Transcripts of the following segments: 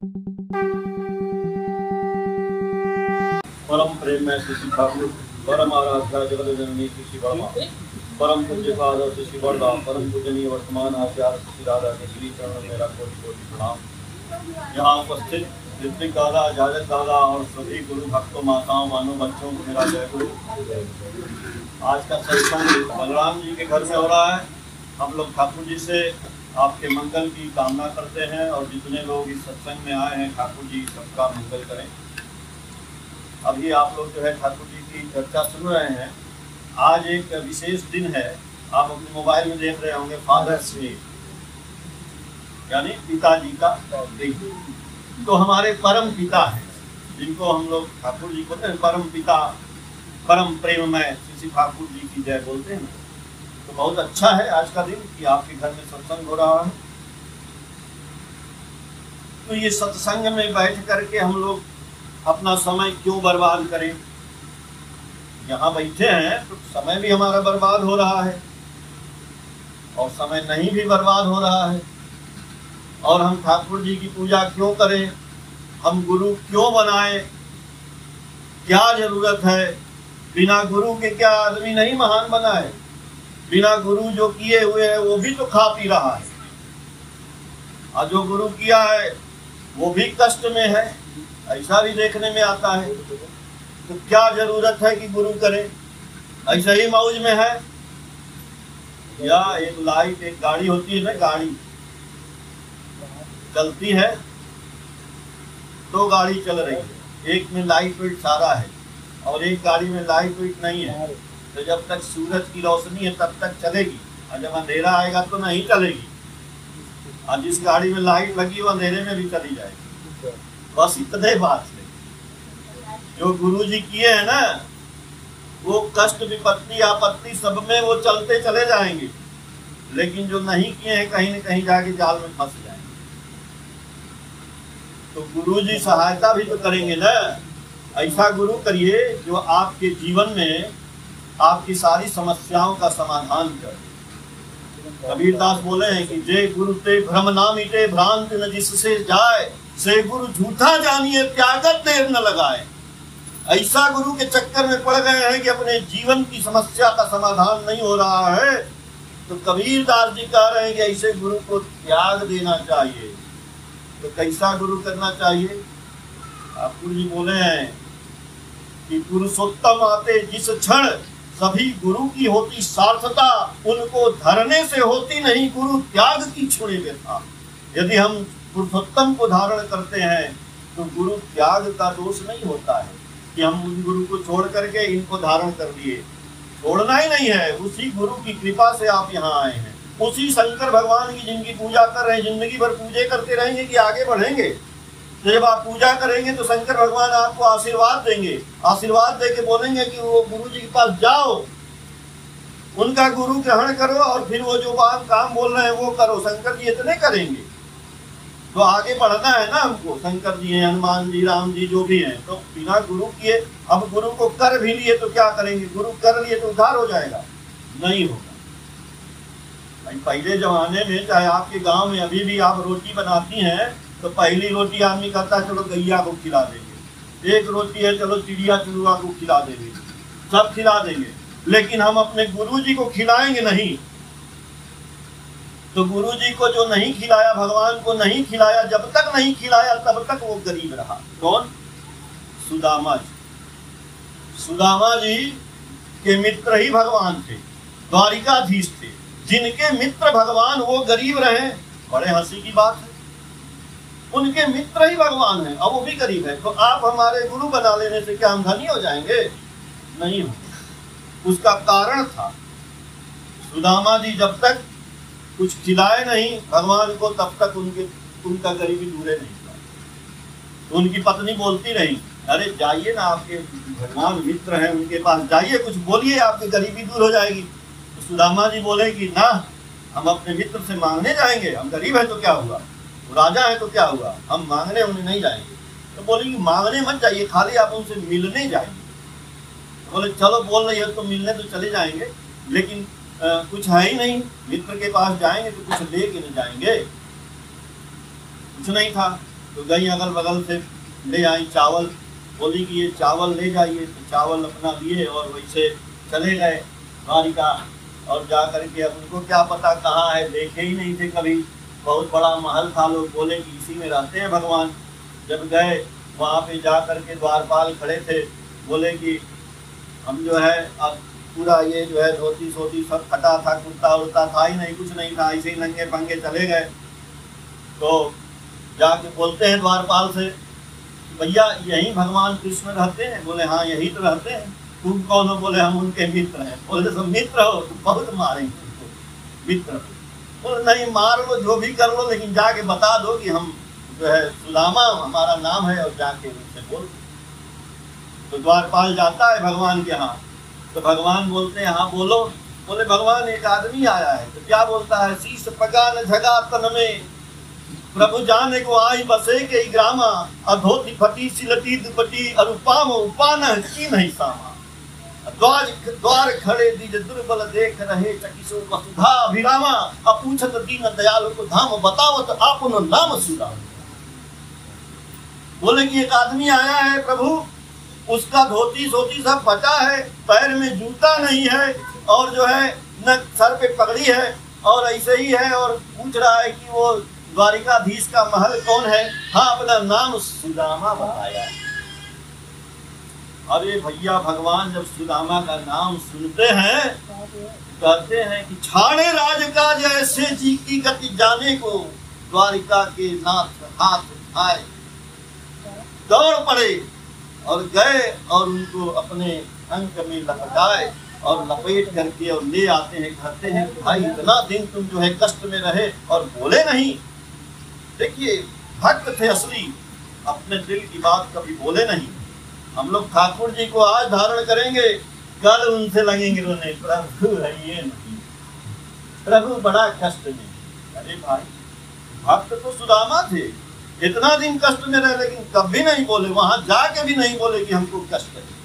परम प्रेम में श्री ठाकुर, परम आराध्या जगत जननी श्री वर्मा, परम पूज्य फादर श्री वर्मा, परम पूजनीय वर्तमान आचार्य श्री राधा के श्री चरण मेरा कोटि कोटि प्रणाम। यहाँ उपस्थित ऋत्विक दादा, जाजक दादा और सभी गुरु भक्तों, माताओं, मानो बच्चों को मेरा जय गुरु। आज का सत्संग बलराम जी के घर में हो रहा है। हम लोग ठाकुर जी से आपके मंगल की कामना करते हैं और जितने लोग इस सत्संग में आए हैं ठाकुर जी सबका मंगल करें। अभी आप लोग जो है ठाकुर जी की चर्चा सुन रहे हैं। आज एक विशेष दिन है, आप अपने मोबाइल में देख रहे होंगे, फादर्स डे, यानी पिताजी का दिन। तो हमारे परम पिता हैं जिनको हम लोग ठाकुर जी बोलते हैं, परम पिता, परम प्रेममय श्री ठाकुर जी की जय बोलते हैं। तो बहुत अच्छा है आज का दिन कि आपके घर में सत्संग हो रहा है। तो ये सत्संग में बैठ करके हम लोग अपना समय क्यों बर्बाद करें। यहाँ बैठे हैं तो समय भी हमारा बर्बाद हो रहा है और समय नहीं भी बर्बाद हो रहा है। और हम ठाकुर जी की पूजा क्यों करें, हम गुरु क्यों बनाएं, क्या जरूरत है। बिना गुरु के क्या आदमी नहीं महान बना है। बिना गुरु जो किए हुए है वो भी तो खा पी रहा है, और जो गुरु किया है वो भी कष्ट में है, ऐसा भी देखने में आता है। तो क्या जरूरत है कि गुरु करें, ऐसे ही मौज में है। या एक लाइट, एक गाड़ी होती है ना, गाड़ी चलती है, दो गाड़ी चल रही है, एक में लाइट वेट सारा है और एक गाड़ी में लाइट वेट नहीं है। तो जब तक सूरज की रोशनी है तब तक चलेगी, और जब अंधेरा आएगा तो नहीं चलेगी। और जिस गाड़ी में लाइट लगी वो अंधेरे में भी चली जाएगी। बस इतने बात है। जो गुरु जी किए हैं ना, वो कष्ट, विपत्ति, आपत्ति सब में वो चलते चले जाएंगे, लेकिन जो नहीं किए हैं कहीं न कहीं जाके जाल में फंस जाएंगे। तो गुरु जी सहायता भी तो करेंगे ना। ऐसा गुरु करिए जो आपके जीवन में आपकी सारी समस्याओं का समाधान करे। कबीरदास बोले हैं कि जय गुरु ते भ्रम ना मिटे, भ्रांत न जिससे जाए, से गुरु झूठा जानिए, त्यागत देर न लगाए। ऐसा गुरु के चक्कर में पड़ गए हैं कि अपने जीवन की समस्या का समाधान नहीं हो रहा है। तो कबीरदास जी कह रहे हैं कि ऐसे गुरु को त्याग देना चाहिए। तो कैसा गुरु करना चाहिए। ठाकुर जी बोले हैं कि पुरुषोत्तम आते जिस क्षण, सभी गुरु की होती सार्थता, उनको धरने से होती नहीं, गुरु त्याग की छुड़े व्यथा। यदि हम पुरुषोत्तम को धारण करते हैं तो गुरु त्याग का दोष नहीं होता है कि हम उन गुरु को छोड़ करके इनको धारण कर लिए। छोड़ना ही नहीं है, उसी गुरु की कृपा से आप यहाँ आए हैं। उसी शंकर भगवान की जिनकी पूजा कर रहे हैं, जिंदगी भर पूजे करते रहेंगे कि आगे बढ़ेंगे। तो जब आप पूजा करेंगे तो शंकर भगवान आपको आशीर्वाद देंगे, आशीर्वाद दे के बोलेंगे कि वो गुरु जी के पास जाओ, उनका गुरु ग्रहण करो और फिर वो जो काम बोल रहे हैं वो करो। शंकर जी इतने करेंगे तो आगे बढ़ना है ना हमको। शंकर जी हैं, हनुमान जी, राम जी, जो भी हैं, तो बिना गुरु किए, अब गुरु को कर भी लिए तो क्या करेंगे। गुरु कर लिए तो उद्धार हो जाएगा, नहीं होगा। पहले जमाने में, चाहे आपके गांव में अभी भी आप रोटी बनाती हैं तो पहली रोटी आदमी कहता है चलो गैया को खिला देंगे, एक रोटी है चलो चिड़िया चुड़वा को खिला देंगे, सब खिला देंगे, लेकिन हम अपने गुरु जी को खिलाएंगे नहीं। तो गुरु जी को जो नहीं खिलाया, भगवान को नहीं खिलाया, जब तक नहीं खिलाया तब तक वो गरीब रहा। कौन? सुदामा जी। सुदामा जी के मित्र ही भगवान थे, द्वारिकाधीश थे। जिनके मित्र भगवान वो गरीब रहे, बड़े हंसी की बात है। उनके मित्र ही भगवान हैं और वो भी गरीब है। तो आप हमारे गुरु बना लेने से क्या हम धनी हो जाएंगे? नहीं हो। उसका कारण था, सुदामा जी जब तक कुछ खिलाए नहीं भगवान को तब तक उनका गरीबी दूरे नहीं था। तो उनकी पत्नी बोलती रही, अरे जाइए ना, आपके भगवान मित्र हैं, उनके पास जाइए, कुछ बोलिए, आपकी गरीबी दूर हो जाएगी। तो सुदामा जी बोले कि ना, हम अपने मित्र से मांगने जाएंगे, हम गरीब हैं तो क्या हुआ, राजा है तो क्या हुआ, हम मांगने उन्हें नहीं जाएंगे। तो बोले कि मांगने मत जाइए, खाली आप उनसे मिलने जाएंगे। तो बोले चलो, बोल रही है तो मिलने तो चले जाएंगे, लेकिन कुछ है ही नहीं, मित्र के पास जाएंगे तो कुछ लेके नहीं जाएंगे, कुछ नहीं था। तो गई अगल बगल से ले आई चावल, बोली कि ये चावल ले जाइए। तो चावल अपना लिए और वैसे चले गए द्वारिका। और जा करके अब उनको क्या पता कहाँ है, देखे ही नहीं थे कभी। बहुत बड़ा महल था, लोग बोले कि इसी में रहते हैं भगवान। जब गए वहाँ पे जा करके द्वारपाल खड़े थे, बोले कि हम जो है अब पूरा ये जो है धोती सोती सब फटा था, कुर्ता उड़ता था ही नहीं, कुछ नहीं था, ऐसे ही नंगे पंगे चले गए। तो जाके बोलते हैं द्वारपाल से, भैया यही भगवान कृष्ण रहते हैं? बोले हाँ यही तो रहते हैं। तुम कौन हो? बोले हम उनके मित्र हैं। बोले सब मित्र हो तो बहुत मारेंगे तुमको, मित्र। बोले नहीं मार लो, जो भी कर लो, लेकिन जाके बता दो कि हम जो है सुदामा हमारा नाम है, और जाके उनसे बोल। तो द्वारपाल जाता है भगवान के यहाँ। तो भगवान बोलते हैं हाँ बोलो। बोले भगवान एक आदमी आया है। तो क्या बोलता है? शीश पगा न झगा तन में, प्रभु जाने को आई बसे के ग्रामा, अधोती फटी सिलटी दुपटी, अरुपाम उपान की नहीं सामा। द्वार खड़े दीज दुर्बल देख रहे, चकिसो वसुधा अभिरामा, अपूछत दीन दयालु को धाम, बतावत आपनो नाम सुदामा। बोले कि एक आदमी आया है प्रभु, उसका धोती सोती सब फटा है, पैर में जूता नहीं है, और जो है न सर पे पगड़ी है, और ऐसे ही है, और पूछ रहा है कि वो द्वारिकाधीश का महल कौन है? हाँ अपना नाम सुदामा बताया। अरे भैया भगवान जब सुदामा का नाम सुनते हैं, कहते हैं कि छाड़े राज का जैसे जी की गति जाने को, द्वारिका के नाथ हाथ उठाए दौड़ पड़े और गए, और उनको अपने अंक में लपटाए और लपेट करके और ले आते हैं। कहते हैं भाई इतना दिन तुम जो है कष्ट में रहे और बोले नहीं। देखिए भक्त थे असली, अपने दिल की बात कभी बोले नहीं। हम लोग ठाकुर जी को आज धारण करेंगे, कल उनसे लगेंगे रोने, प्रभु है ये नहीं, प्रभु बड़ा कष्ट में। अरे भाई भक्त तो सुदामा थे, इतना दिन कष्ट में रहे, लेकिन कभी नहीं बोले, वहां जाके भी नहीं बोले कि हमको कष्ट है।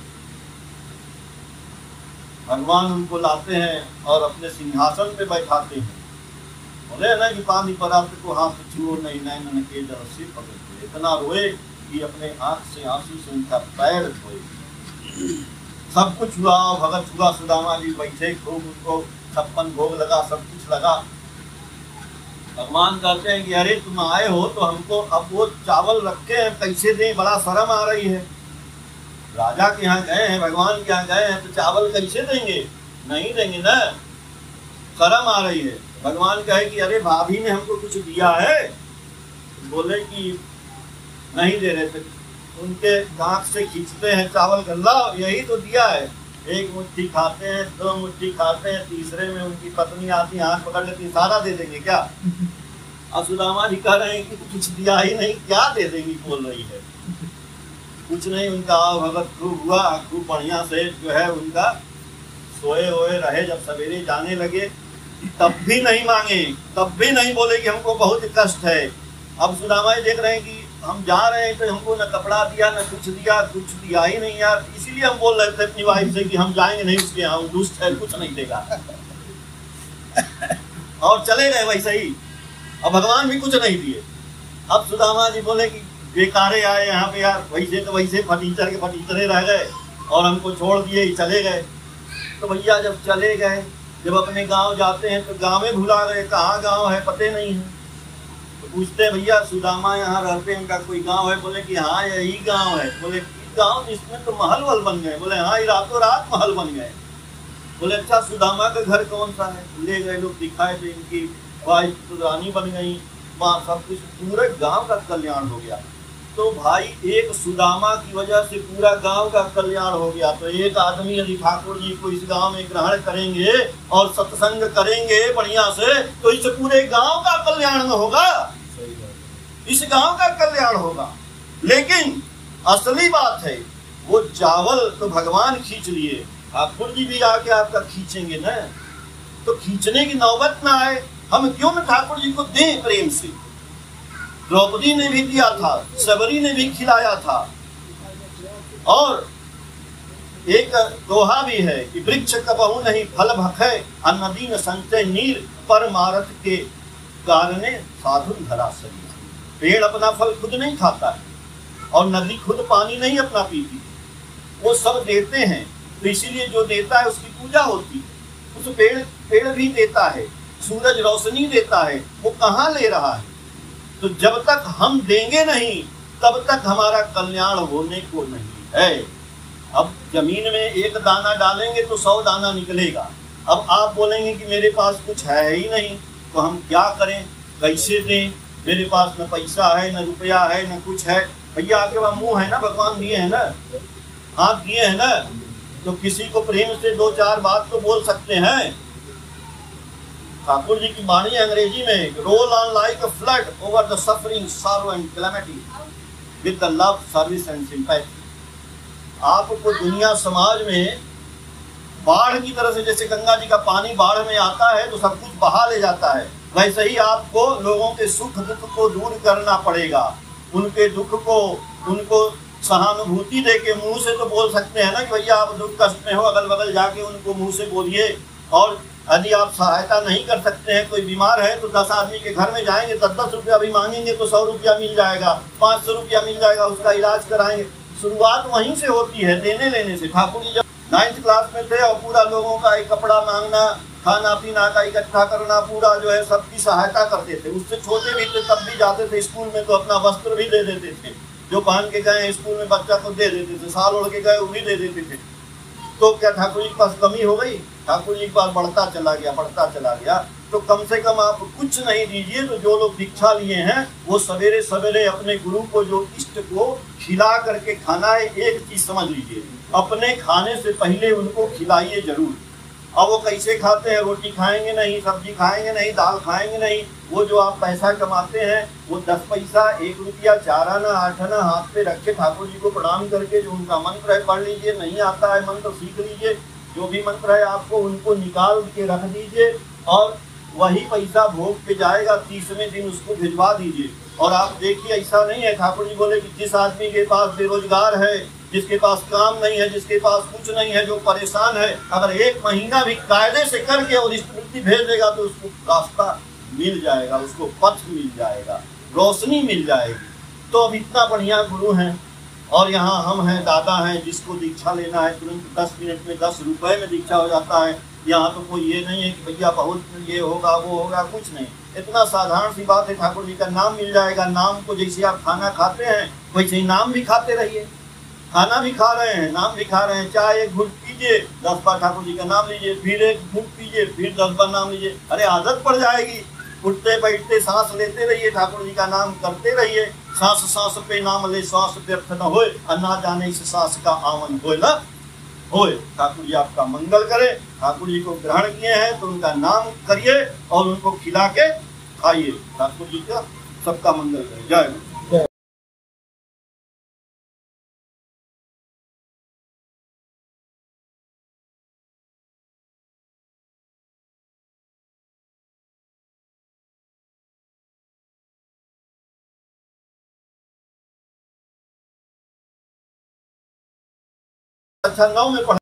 भगवान उनको लाते हैं और अपने सिंहासन पे बैठाते हैं। बोले ना कि पानी परात को हाथ छुओ नहीं, नैन के जल से पकड़े। इतना रोए कि अपने आंख से आंसू से उनका पैर धोए। सब कुछ हुआ, भगत हुआ, सुदामा जी बैठे, खूब उनको 56 भोग लगा, सब कुछ लगा। भगवान कहते हैं कि अरे तुम आए हो तो हमको अब वो चावल रखे हैं, कैसे दें, बड़ा शर्म आ रही है। राजा के यहाँ गए हैं, भगवान के यहाँ गए हैं, तो चावल कैसे देंगे? नहीं देंगे ना, शर्म आ रही है। भगवान कहे कि अरे भाभी ने हमको कुछ दिया है? बोले कि नहीं दे रहे थे। उनके दांत से खींचते हैं चावल गल्ला, यही तो दिया है। एक मुट्ठी खाते हैं, 2 मुट्ठी खाते हैं, तीसरे में उनकी पत्नी आती है, हाथ पकड़ लेती, सारा दे देंगे क्या? अब सुदामा जी कह रहे हैं कि कुछ दिया ही नहीं, क्या दे देंगी? बोल रही है कुछ नहीं। उनका भगत खूब हुआ, खूब बढ़िया से जो है उनका सोए हुए रहे। जब सवेरे जाने लगे तब भी नहीं मांगे, तब भी नहीं बोले कि हमको बहुत कष्ट है। अब सुदामा जी देख रहे हैं कि हम जा रहे हैं तो हमको न कपड़ा दिया, न कुछ दिया, कुछ दिया ही नहीं यार। इसीलिए हम बोल रहे थे अपनी वाइफ से कि हम जाएंगे नहीं उसके यहाँ, दुष्ट है, कुछ नहीं देगा। और चले गए वैसे ही। अब भगवान भी कुछ नहीं दिए। अब सुदामा जी बोले कि बेकारे आए यहाँ पे यार, वैसे तो वैसे फटीचर के फटीचरे रह गए और हमको छोड़ दिए, चले गए। तो भैया जब चले गए, जब अपने गांव जाते हैं तो गांव में भुला गए, कहाँ गांव है पते नहीं है। तो पूछते हैं भैया सुदामा यहाँ रहते हैं, उनका कोई गांव है? बोले कि हाँ यही गांव है। बोले गांव जिसमें तो महल वल बन गए? बोले हाँ रातों रात महल बन गए। बोले अच्छा सुदामा का घर कौन सा है? ले गए लोग, दिखाए तो इनकी वाइफ तो रानी बन गई, वहाँ सब कुछ, पूरे गांव का कल्याण हो गया। तो भाई एक सुदामा की वजह से पूरा गांव का कल्याण हो गया। तो एक आदमी यदि ठाकुर जी को इस गांव में ग्रहण करेंगे और सत्संग करेंगे बढ़िया से, तो इस पूरे गांव का कल्याण होगा, इस गांव का कल्याण होगा। लेकिन असली बात है वो चावल तो भगवान खींच लिए, ठाकुर जी भी आके आपका खींचेंगे ना। तो खींचने की नौबत ना आए, हम क्यों न ठाकुर जी को दें प्रेम से। द्रौपदी ने भी दिया था, सबरी ने भी खिलाया था। और एक दोहा भी है कि वृक्ष कबहू नहीं फल भखे, नदी न संचय नीर, पर मारत के कारणे साधु धरा सही। पेड़ अपना फल खुद नहीं खाता है और नदी खुद पानी नहीं अपना पीती, वो सब देते हैं। तो इसीलिए जो देता है उसकी पूजा होती है। उस पेड़ भी देता है, सूरज रोशनी देता है, वो कहाँ ले रहा है? तो जब तक हम देंगे नहीं तब तक हमारा कल्याण होने को नहीं है। अब जमीन में एक दाना डालेंगे तो 100 दाना निकलेगा। अब आप बोलेंगे कि मेरे पास कुछ है ही नहीं, तो हम क्या करें, कैसे दें? मेरे पास न पैसा है, न रुपया है, न कुछ है। भैया आपके पास मुंह है ना, भगवान दिए हैं ना, हाथ दिए हैं ना, तो किसी को प्रेम से 2-4 बात तो बोल सकते हैं। ठाकुर जी की वाणी अंग्रेजी में, roll on like a flood over the suffering sorrow and calamity with the love service and sympathy. आपको दुनिया समाज में बाढ़ की तरह से, जैसे गंगा जी का पानी बाढ़ में आता है तो सब कुछ बहा ले जाता है, वैसे ही आपको लोगों के सुख दुख को दूर करना पड़ेगा। उनके दुख को, उनको सहानुभूति दे के मुंह से तो बोल सकते हैं ना कि भैया आप दुख कष्ट में हो, अगल बगल जाके उनको मुंह से बोलिए। और यदि आप सहायता नहीं कर सकते हैं, कोई बीमार है तो 10 आदमी के घर में जाएंगे, 10-10 रुपया भी मांगेंगे तो 100 रुपया मिल जाएगा, 500 रुपया मिल जाएगा, उसका इलाज कराएंगे। शुरुआत वहीं से होती है, देने लेने से। ठाकुर जी जब 9th क्लास में थे और पूरा लोगों का एक कपड़ा मांगना, खाना पीना का इकट्ठा करना, पूरा जो है सबकी सहायता करते थे। उससे छोटे भी थे तब भी जाते थे स्कूल में तो अपना वस्त्र भी दे देते थे, जो पहन के गए स्कूल में बच्चा को दे देते थे, साल ओढ़ के गए वो भी दे देते थे। तो क्या ठाकुर जी के पास कमी हो गई? ठाकुर जी के पास बढ़ता चला गया, बढ़ता चला गया। तो कम से कम आप कुछ नहीं दीजिए तो जो लोग दीक्षा लिए हैं वो सवेरे सवेरे अपने गुरु को, जो इष्ट को खिला करके खाना है। एक चीज समझ लीजिए, अपने खाने से पहले उनको खिलाइए जरूर। अब वो कैसे खाते हैं? रोटी खाएंगे नहीं, सब्जी खाएंगे नहीं, दाल खाएंगे नहीं। वो जो आप पैसा कमाते हैं वो 10 पैसा, 1 रुपया, 4 आना, 8 आना हाथ पे रख के ठाकुर जी को प्रणाम करके जो उनका मंत्र है पढ़ लीजिए। नहीं आता है मंत्र सीख लीजिए, जो भी मंत्र है आपको उनको निकाल के रख दीजिए और वही पैसा भोग पे जाएगा, 30वें दिन उसको भिजवा दीजिए। और आप देखिए ऐसा नहीं है, ठाकुर जी बोले कि जिस आदमी के पास बेरोजगार है, जिसके पास काम नहीं है, जिसके पास कुछ नहीं है, जो परेशान है, अगर 1 महीना भी कायदे से करके और स्मृति भेज देगा तो उसको रास्ता मिल जाएगा, उसको पथ मिल जाएगा, रोशनी मिल जाएगी। तो अब इतना बढ़िया गुरु हैं और यहाँ हम हैं, दादा हैं, जिसको दीक्षा लेना है तुरंत 10 मिनट में 10 रुपए में दीक्षा हो जाता है। यहाँ तो कोई ये नहीं है कि भैया बहुत ये होगा वो होगा, कुछ नहीं। इतना साधारण सी बात है, ठाकुर जी का नाम मिल जाएगा। नाम को जैसे आप खाना खाते हैं वैसे ही नाम भी खाते रहिए। खाना भी खा रहे हैं, नाम भी खा रहे हैं। चाय 1 घूंट पीजिए, 10 बार ठाकुर जी का नाम लीजिए, फिर 1 घूंट पीजिए, फिर 10 बार नाम लीजिए। अरे आदत पड़ जाएगी। उठते बैठते सांस लेते रहिए, ठाकुर जी का नाम करते रहिए। सांस सांस पे नाम ले, श्वास व्यर्थ न होए, ना जाने इस सांस का आवन होए न होए। ठाकुर जी आपका मंगल करे। ठाकुर जी को ग्रहण किए हैं तो उनका नाम करिए और उनको खिला के खाइए। ठाकुर जी का सबका मंगल करे। जय गुरु। अच्छा 9 में पढ़